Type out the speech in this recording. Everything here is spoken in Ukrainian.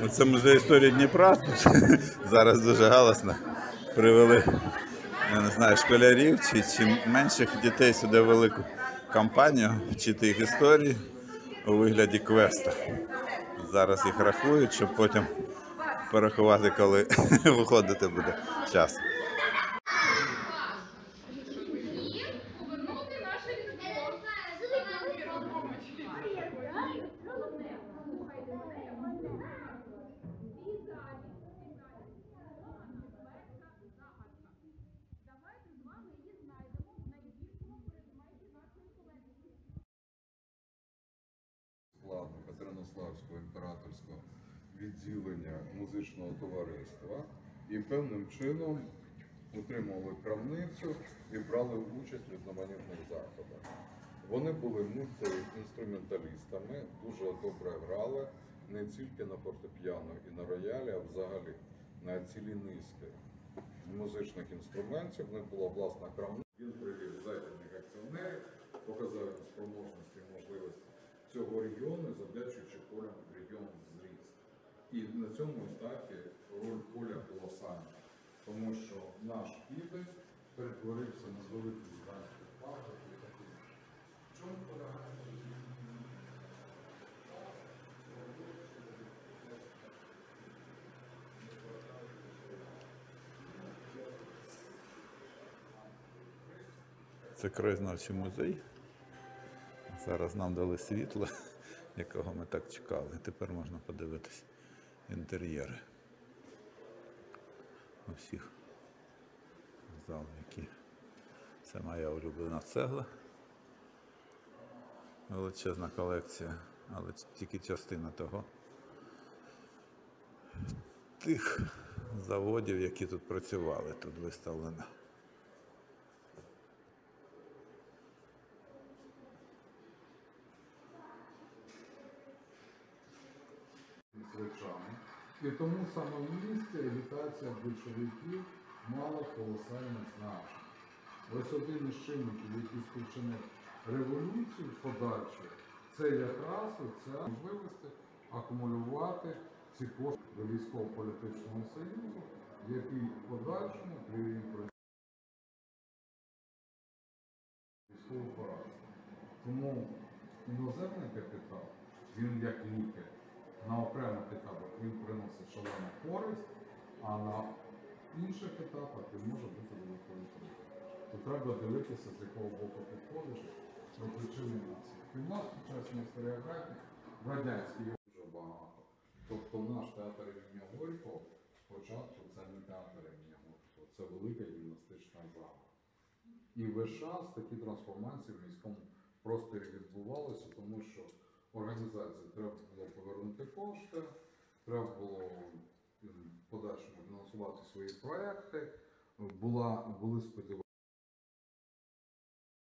Це музей історії Дніпра. Тут зараз дуже галасно. Привели, я не знаю, школярів чи менших дітей сюди в велику компанію вчити їх історії у вигляді квеста. Зараз їх рахують, щоб потім порахувати, коли виходити буде час. Катеринославського імператорського відділення музичного товариства і певним чином утримували крамницю і брали участь в різноманітних заходах. Вони були мультиінструменталістами, дуже добре грали не тільки на фортепіано і на роялі, а взагалі на цілі низки музичних інструментів. В них була власна крамниця. Він привів західних акціонерів, показав спроможності і можливості цього регіону, завдячуючи полям регіон зріс. І на цьому етапі роль поля колосальна, тому що наш Південь перетворився на великий гігантський парк і таке. В чому полягає? Це краєзнавчий музей. Зараз нам дали світло, якого ми так чекали. Тепер можна подивитись інтер'єри усіх залів, які це моя улюблена цегла. Величезна колекція, але тільки частина того. Тих заводів, які тут працювали, тут виставлено. Речами. І тому саме в місті агітація більшовиків мала колосальне значення. Ось один із чинників, який спричинив революцію подальшу, це якраз оця можливість акумулювати ці кошти до військово-політичного союзу, який в подальшому привів військову поразку. Тому іноземний капітал, він як лікар, на окремих етапах він приносить шалену користь, а на інших етапах він може бути великою прикладом. То треба дивитися, з якого боку підходиш до причини нації. І в нас сучасній історіографії в радянській є дуже багато. Тобто наш театр імені Горького спочатку це не театр імені Горького, це велика гімнастична зала. І весь час такі трансформації в міському просторі відбувалися, тому що організації треба було повернути кошти, треба було в подальшому фінансувати свої проекти, були сподівання.